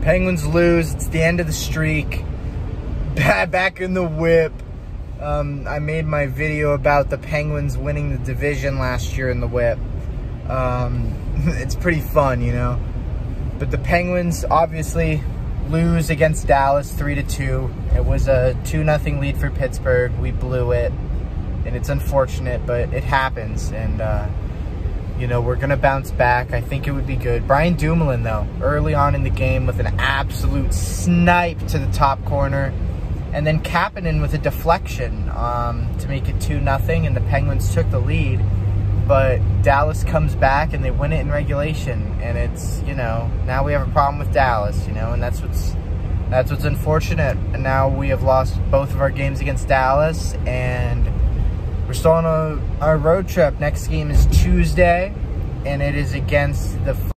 Penguins lose. It's the end of the streak. Back in the whip. I made my video about the Penguins winning the division last year in the whip. It's pretty fun, you know. But the Penguins obviously lose against Dallas 3-2. It was a 2-0 lead for Pittsburgh. We blew it. And it's unfortunate, but it happens. And, you know, we're going to bounce back. I think it would be good. Brian Dumoulin, though, early on in the game with an absolute snipe to the top corner. And then Kapanen with a deflection to make it 2-0, and the Penguins took the lead. But Dallas comes back, and they win it in regulation. And it's, you know, now we have a problem with Dallas, you know, and that's what's unfortunate. And now we have lost both of our games against Dallas, and we're still on our road trip. Next game is Tuesday, and it is against the